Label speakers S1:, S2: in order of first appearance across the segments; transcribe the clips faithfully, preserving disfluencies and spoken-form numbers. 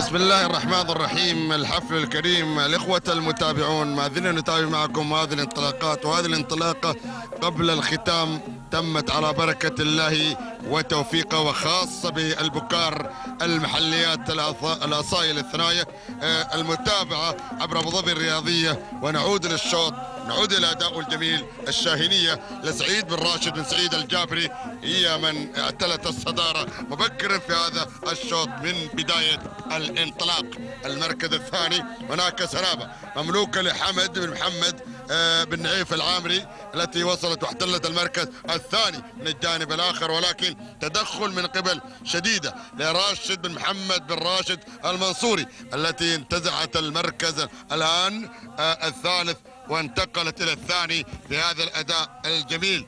S1: بسم الله الرحمن الرحيم. الحفل الكريم، الإخوة المتابعون، ما زلنا نتابع معكم هذه الانطلاقات، وهذه الانطلاقة قبل الختام تمت على بركة الله وتوفيقه، وخاصة بالبكار المحليات الأصايل الثنايا المتابعة عبر أبو ظبي الرياضية. ونعود للشوط، نعود إلى أداء الجميل. الشاهينية لسعيد بن راشد بن سعيد الجابري هي من اعتلت الصدارة مبكرا في هذا الشوط من بداية الانطلاق. المركز الثاني هناك سرابة مملوكة لحمد بن محمد بن نعيف العامري التي وصلت واحتلت المركز الثاني من الجانب الآخر، ولكن تدخل من قبل شديدة لراشد بن محمد بن راشد المنصوري التي انتزعت المركز الآن الثالث وانتقلت إلى الثاني بهذا الأداء الجميل.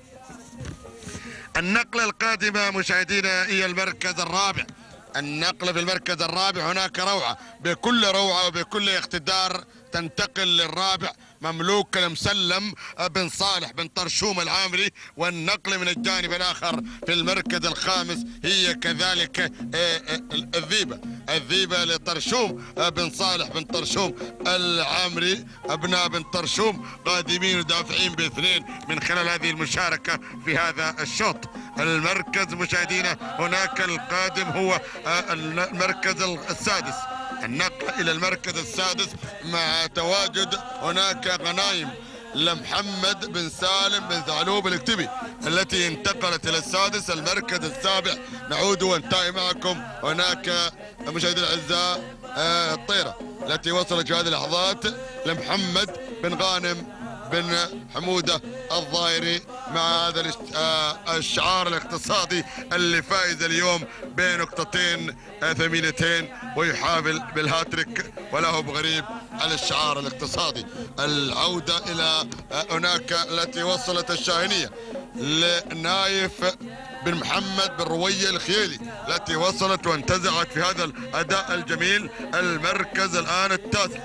S1: النقلة القادمة مشاهدينا هي المركز الرابع. النقلة في المركز الرابع هناك روعة، بكل روعة وبكل اقتدار تنتقل للرابع مملوك لمسلم بن صالح بن طرشوم العامري. والنقل من الجانب الآخر في المركز الخامس هي كذلك الذيبة الذيبة لطرشوم بن صالح بن طرشوم العامري. أبناء بن طرشوم قادمين ودافعين باثنين من خلال هذه المشاركة في هذا الشوط. المركز مشاهدينا هناك القادم هو المركز السادس. النقل إلى المركز السادس مع تواجد هناك غنايم لمحمد بن سالم بن ثعلوب الاكتبي التي انتقلت إلى السادس. المركز السابع نعود وانتهي معكم هناك مشاهدينا الأعزاء الطيرة التي وصلت في هذه اللحظات لمحمد بن غانم بن حمودة الظاهري مع هذا الشعار الاقتصادي اللي فائز اليوم بنقطتين ثمينتين ويحافل بالهاتريك ولا هو بغريب على الشعار الاقتصادي. العودة إلى هناك التي وصلت الشاهينية لنايف بن محمد بن روية الخيالي التي وصلت وانتزعت في هذا الأداء الجميل المركز الآن التاسع.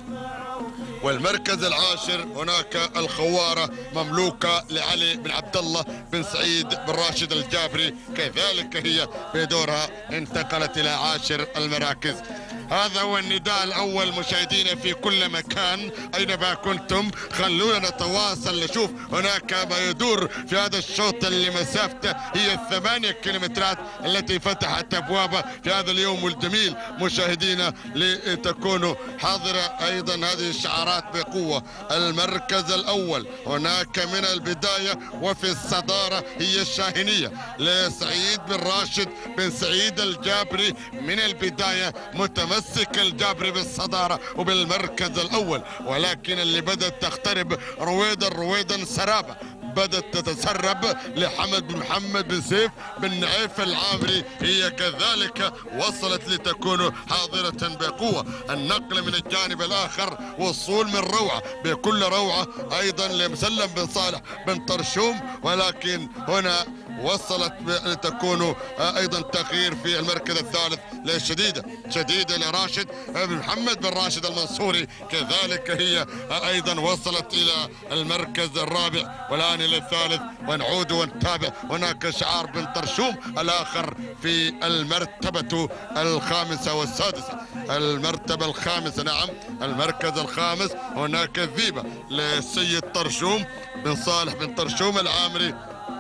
S1: والمركز العاشر هناك الخوارة مملوكة لعلي بن عبد الله بن سعيد بن راشد الجابري، كذلك هي بدورها انتقلت إلى عاشر المراكز. هذا هو النداء الأول مشاهدينا في كل مكان أينما كنتم، خلونا نتواصل نشوف هناك ما يدور في هذا الشوط اللي مسافته هي الثمانية كيلومترات التي فتحت أبوابه في هذا اليوم الجميل مشاهدينا لتكونوا حاضرة أيضا هذه الشعارات بقوة. المركز الأول هناك من البداية وفي الصدارة هي الشاهينية لسعيد بن راشد بن سعيد الجابري من البداية متمسك مسك الجابري بالصدارة وبالمركز الأول، ولكن اللي بدأت تقترب رويدا رويدا سرابة بدأت تتسرب لحمد بن محمد بن سيف بن نعيف العامري، هي كذلك وصلت لتكون حاضرة بقوة. النقل من الجانب الآخر وصول من روعة بكل روعة أيضا لمسلم بن صالح بن طرشوم، ولكن هنا وصلت لتكون ايضا تغيير في المركز الثالث للشديده شديده لراشد بن محمد بن راشد المنصوري، كذلك هي ايضا وصلت الى المركز الرابع والان الى الثالث. ونعود ونتابع هناك شعار بن طرشوم الاخر في المرتبه الخامسه والسادسه. المرتبه الخامسه نعم المركز الخامس هناك الذيبه للسيد طرشوم بن صالح بن طرشوم العامري،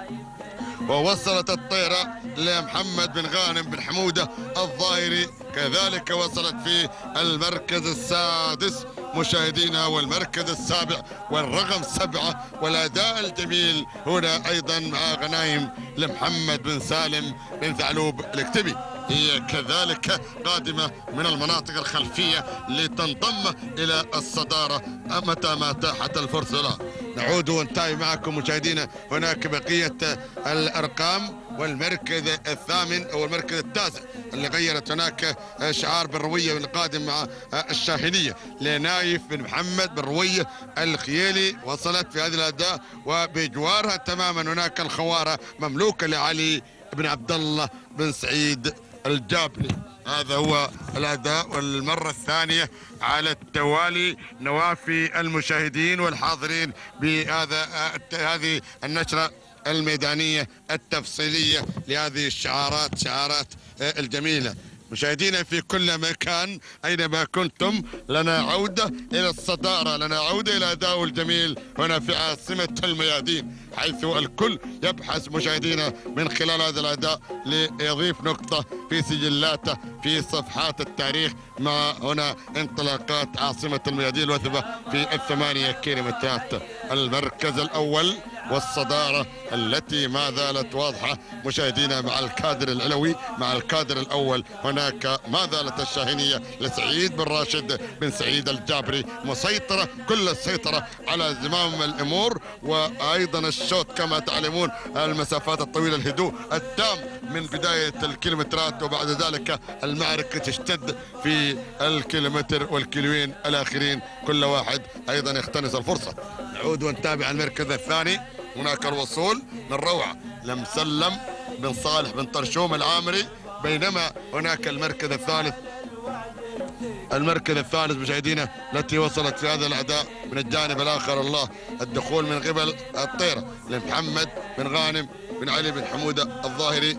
S1: ووصلت الطيرة لمحمد بن غانم بن حمودة الظاهري، كذلك وصلت في المركز السادس مشاهدينا والمركز السابع والرقم سبعة. والأداء الجميل هنا أيضا مع غنايم لمحمد بن سالم بن ثعلوب الاكتبي، هي كذلك قادمة من المناطق الخلفية لتنضم إلى الصدارة متى ما تاحت الفرصة لها. نعود وننتهي معكم مشاهدينا هناك بقية الأرقام. والمركز الثامن أو المركز التاسع اللي غيرت هناك شعار بن روية القادم مع الشاهينية لنايف بن محمد بن روية الخيالي، وصلت في هذه الأداء وبجوارها تماما هناك الخوارة مملوكة لعلي بن عبد الله بن سعيد الجابري. هذا هو الأداء والمرة الثانية على التوالي نوافي المشاهدين والحاضرين بهذا هذه النشرة الميدانية التفصيلية لهذه الشعارات شعارات الجميلة. مشاهدينا في كل مكان أينما كنتم، لنا عودة إلى الصدارة، لنا عودة إلى الأداء الجميل هنا في عاصمة الميادين، حيث الكل يبحث مشاهدينا من خلال هذا الأداء ليضيف نقطة في سجلاته في صفحات التاريخ، مع هنا انطلاقات عاصمة الميادين الوثبة في الثمانية كيلومترات. المركز الأول والصدارة التي ما زالت واضحة مشاهدينا مع الكادر العلوي، مع الكادر الأول هناك ما زالت الشاهينية لسعيد بن راشد بن سعيد الجابري مسيطرة كل السيطرة على زمام الأمور، وأيضا الشوط كما تعلمون المسافات الطويلة الهدوء التام من بداية الكيلومترات، وبعد ذلك المعركة تشتد في الكيلومتر والكيلوين الآخرين، كل واحد أيضا يقتنص الفرصة. نعود ونتابع المركز الثاني، هناك الوصول من روعة لمسلم بن صالح بن طرشوم العامري، بينما هناك المركز الثالث المركز الثالث مشاهدينا التي وصلت في هذا الأداء من الجانب الآخر الله الدخول من قبل الطيرة لمحمد بن غانم بن علي بن حمودة الظاهري.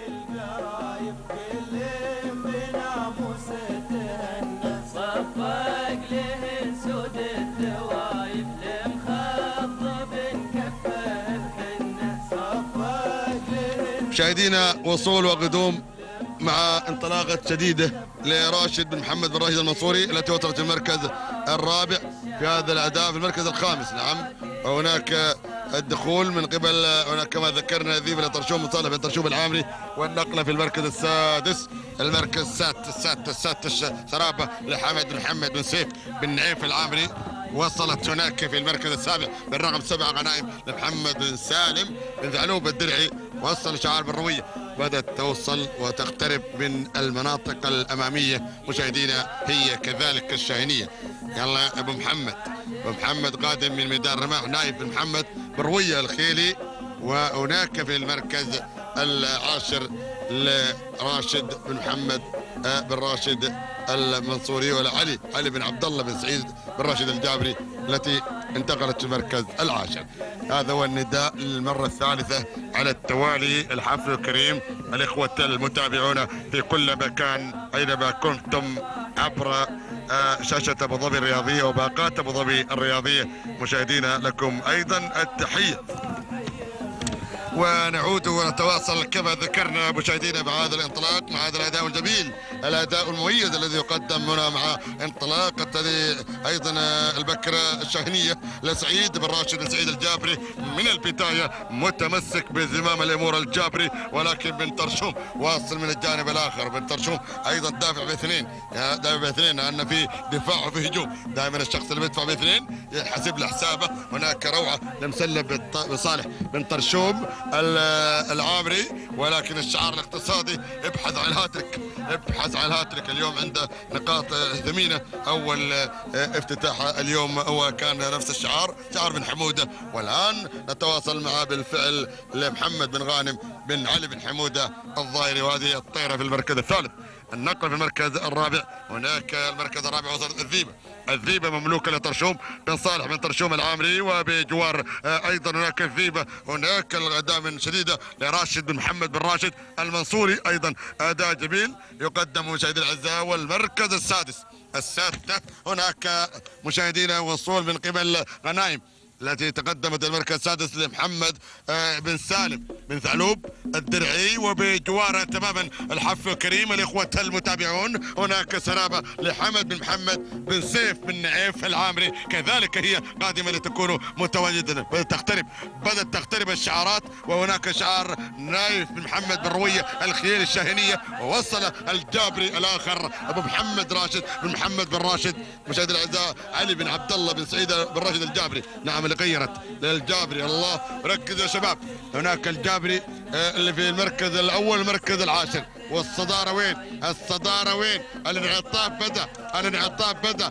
S1: مشاهدينا وصول وقدوم مع انطلاقة شديدة لراشد بن محمد بن راشد المنصوري التي وصلت المركز الرابع في هذا الأداء، في المركز الخامس نعم. وهناك الدخول من قبل هناك كما ذكرنا ذيب لطرشوم مصالح بن طرشوم العامري، والنقلة في المركز السادس، المركز السادس السادس السادس سرابة لحمد بن محمد بن سيف بن نعيف العامري. وصلت هناك في المركز السابع بالرقم سبع غنائم لمحمد بن سالم بن ثعلوب الدرعي. وصل شعار بالروية، بدأت توصل وتقترب من المناطق الأمامية مشاهدينا، هي كذلك الشاهينية. يلا أبو محمد أبو محمد قادم من ميدان رماح، نايف بن محمد بالروية الخيلي. وهناك في المركز العاشر لراشد بن محمد بن راشد المنصوري ولا علي علي بن عبد الله بن سعيد بن راشد الجابري التي انتقلت في المركز العاشر. هذا هو النداء للمرة الثالثة على التوالي. الحفل الكريم الإخوة المتابعون في كل مكان أينما كنتم عبر شاشة أبو ظبي الرياضية وباقات أبو ظبي الرياضية، مشاهدينا لكم أيضا التحية. ونعود ونتواصل كما ذكرنا مشاهدينا مع هذا الانطلاق، مع هذا الاداء الجميل، الاداء المميز الذي يقدم هنا مع انطلاقه هذه ايضا البكره الشاهينيه لسعيد بن راشد بن سعيد الجابري. من البدايه متمسك بزمام الامور الجابري، ولكن بن طرشوم واصل من الجانب الاخر. بن طرشوم ايضا دافع باثنين، دافع باثنين لان في دفاع وفي هجوم، دائما الشخص اللي بيدفع باثنين يحسب له حسابه. هناك روعه لمسلم بن صالح بن طرشوم العامري، ولكن الشعار الاقتصادي ابحث عن الهاتريك، ابحث عن الهاتريك. اليوم عنده نقاط ثمينه، اول افتتاح اليوم هو كان نفس الشعار، شعار بن حموده. والان نتواصل معه بالفعل لمحمد بن غانم بن علي بن حموده الظاهري، وهذه الطيره في المركز الثالث. النقل في المركز الرابع، هناك المركز الرابع وصلت الذيبه، الذيبه مملوكه لطرشوم بن صالح بن طرشوم العامري، وبجوار ايضا هناك الذيبه. هناك الاداء من شديده لراشد بن محمد بن راشد المنصوري، ايضا اداء جميل يقدم مشاهدينا الاعزاء. والمركز السادس السادسه هناك مشاهدينا وصول من قبل غنائم التي تقدمت المركز السادس لمحمد بن سالم بن ثعلوب الدرعي، وبجواره تماما الحفل الكريم الإخوة المتابعون. هناك سرابة لحمد بن محمد بن سيف بن نعيف العامري، كذلك هي قادمة لتكون متواجدة. بدأت تقترب بدأت تقترب الشعارات، وهناك شعار نايف بن محمد بن روية الخيل الشاهينية، ووصل الجابري الآخر أبو محمد راشد بن محمد بن راشد مشاهدينا الأعزاء علي بن عبد الله بن سعيد بن راشد الجابري. نعم اللي غيرت للجابري، الله ركزوا يا شباب. هناك الجابري اللي في المركز الاول المركز العاشر، والصداره وين؟ الصداره وين؟ الانعطاف بدا، الانعطاف بدا،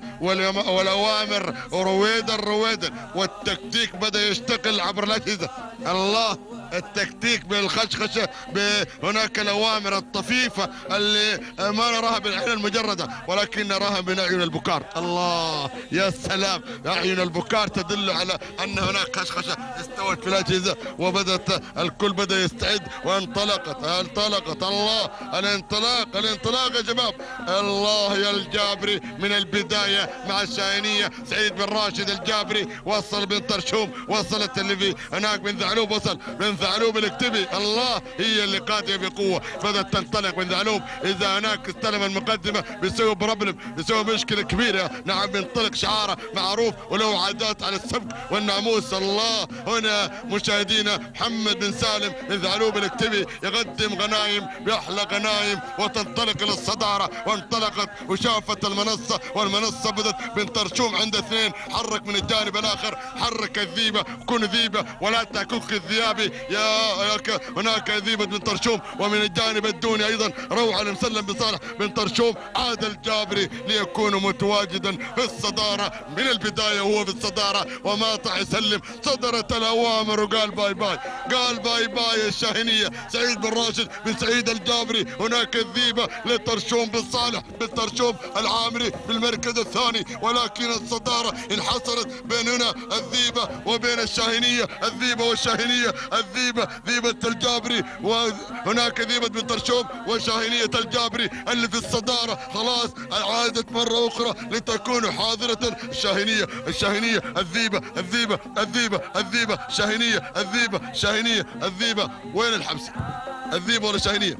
S1: والاوامر رويدا رويدا، والتكتيك بدا يشتغل عبر الاجهزه. الله التكتيك بالخشخشه، هناك الاوامر الطفيفه اللي ما نراها بالعين المجرده ولكن نراها من اعين البكار. الله يا سلام، اعين البكار تدل على ان هناك خشخشه استوت في الاجهزه، وبدات الكل بدا يستعد وانطلقت انطلقت الله الانطلاق الانطلاق يا شباب. الله يا الجابري من البدايه مع الشاهينيه. سعيد بن راشد الجابري وصل بن طرشوم، وصلت اللي في هناك بن ثعلوب، وصل بن ثعلوب الاكتبي. الله هي اللي قادمه بقوه، بدات تنطلق بن ثعلوب. اذا هناك استلم المقدمه بيسوي بروبلم، بيسوي مشكله كبيره. نعم بينطلق شعاره معروف وله عادات على السبق والناموس. الله هنا مشاهدينا محمد بن سالم بن ثعلوب الاكتبي يقدم غنايم باحلى غنايم، وتنطلق الى الصداره. وانطلقت وشافت المنصه، والمنصه بدت بن طرشوم عند اثنين. حرك من الجانب الاخر، حرك الذيبه، كن ذيبه ولا تكك الذيابي. يا هناك ذيبه بن طرشوم، ومن الجانب الدوني ايضا روعه لمسلم بن صالح بن طرشوم. عاد الجابري ليكون متواجدا في الصداره من البدايه، وهو في الصداره وماطع يسلم. صدرت الاوامر وقال باي باي، قال باي باي الشاهينيه. سعيد بن راشد بن سعيد الجابري. هناك الذيبه لطرشوم بن صالح بن طرشوم العامري بالمركز الثاني، ولكن الصداره انحصرت بين هنا الذيبه وبين الشاهينيه. الذيبه والشاهينيه، الذيبه ذيبه الجابري، وهناك ذيبه بن طرشوم وشاهينيه الجابري اللي في الصداره. خلاص عادت مره اخرى لتكون حاضره الشاهينيه. الشاهينيه الذيبه الذيبه الذيبه الذيبه شاهينيه الذيبه شاهينيه الذيبه. وين الحبس؟ الذيبه ولا شاهينيه؟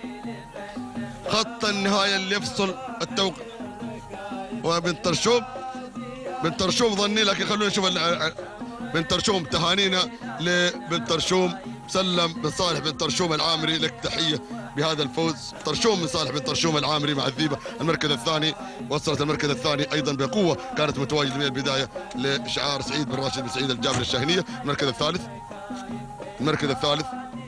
S1: خط النهايه اللي يفصل التوقيت. وبن طرشوم بن طرشوم ظني، لكن خلونا نشوف بن طرشوم. تهانينا لبن طرشوم. سلم بن صالح بن طرشوم العامري لك تحيه بهذا الفوز. طرشوم بن صالح بن طرشوم العامري مع الذيبه المركز الثاني. وصلت المركز الثاني ايضا بقوه، كانت متواجده من البدايه لشعار سعيد بن راشد بن سعيد الجابري الشاهينيه. المركز الثالث المركز الثالث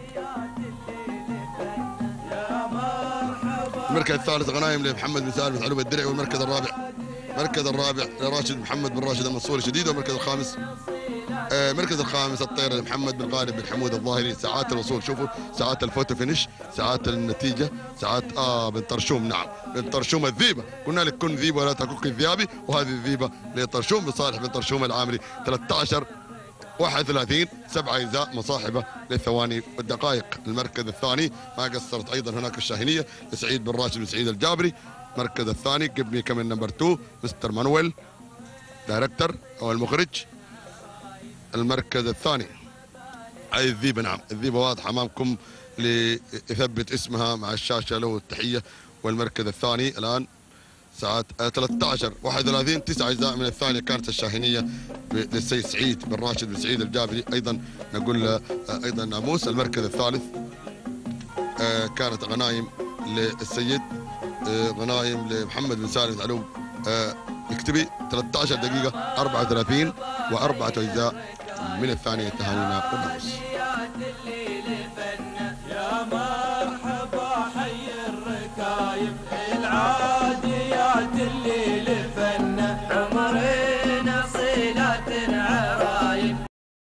S1: المركز الثالث غنايم لمحمد بن سالم بن ثعلوب الدرعي. والمركز الرابع المركز الرابع لراشد محمد بن راشد المنصوري شديد. والمركز الخامس آه المركز الخامس الطير لمحمد بن غالب بن حمود الظاهري. ساعات الوصول، شوفوا ساعات الفوتو فينش، ساعات النتيجه، ساعات اه بن طرشوم. نعم بن طرشوم الذيبه، قلنا لك كن ذيبه ولا تكك الذيابي، وهذه الذيبه لطرشوم بن صالح بن طرشوم العامري. ثلاثة عشر واحد وثلاثين سبعة اجزاء مصاحبه للثواني والدقائق. المركز الثاني ما قصرت ايضا هناك الشاهينيه لسعيد بن راشد بن سعيد الجابري. المركز الثاني جيب مي كمان نمبر اثنين مستر مانويل دايركتور او المخرج. المركز الثاني اي الذيبه. نعم الذيبه واضحه امامكم ليثبت اسمها مع الشاشه، له التحيه. والمركز الثاني الان ساعات ثلاثة عشر واحد وثلاثين تسعة اجزاء من الثانيه كانت الشاهينيه للسيد سعيد بن راشد بن سعيد الجابري. ايضا نقول له ايضا ناموس. المركز الثالث كانت غنايم للسيد غنايم لمحمد بن سالم ثعلوب اكتبي. ثلاثة عشر دقيقه أربعة وثلاثين وأربعة اجزاء من الثانيه. تهانينا والناموس.
S2: يا مرحبا حي الركايب.